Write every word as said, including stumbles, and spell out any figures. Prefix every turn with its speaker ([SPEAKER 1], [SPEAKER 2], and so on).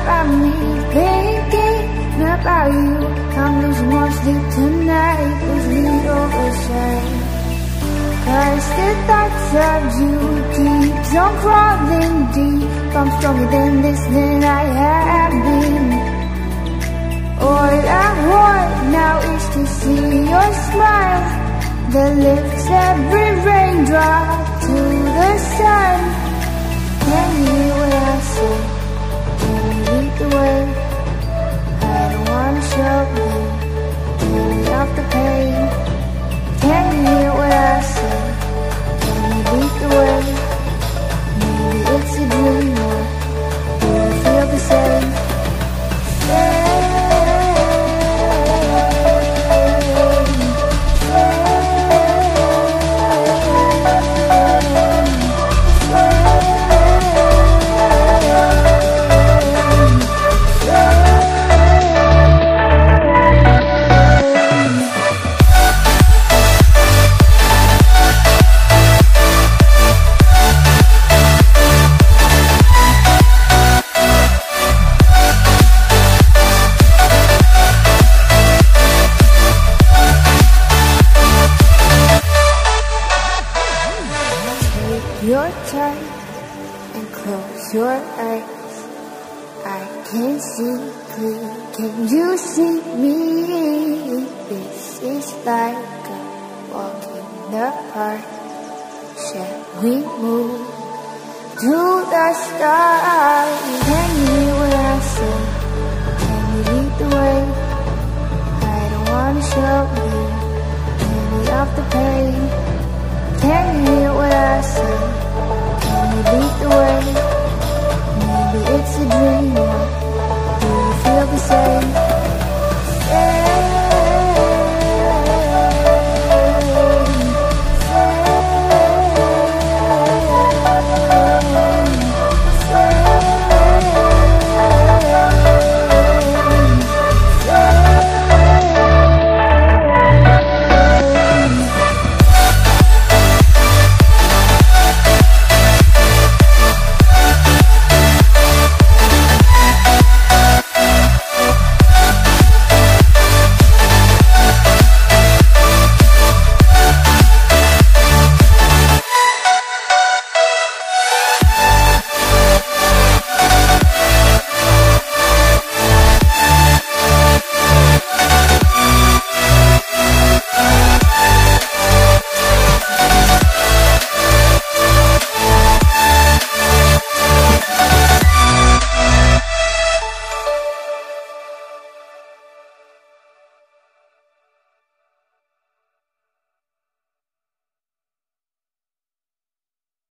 [SPEAKER 1] about me, thinking about you. I'm losing more sleep tonight, cause we overshine. Cause the thoughts of you keeps on crawling deep. I'm stronger than this, than I have been. All I want now is to see your smile that lifts every raindrop to the sun. Can you hear what I say? Can you lead the way? I don't wanna show you, get me off the pain. Can you hear what I say? Can you lead the way? Maybe it's a dream, or do you feel the same? Say your time and close your eyes. I can see clear. Can you see me? This is like a walk in the park. Shall we move to the stars? Can you hear what I say? Can you lead the way? I don't wanna show you any of the pain.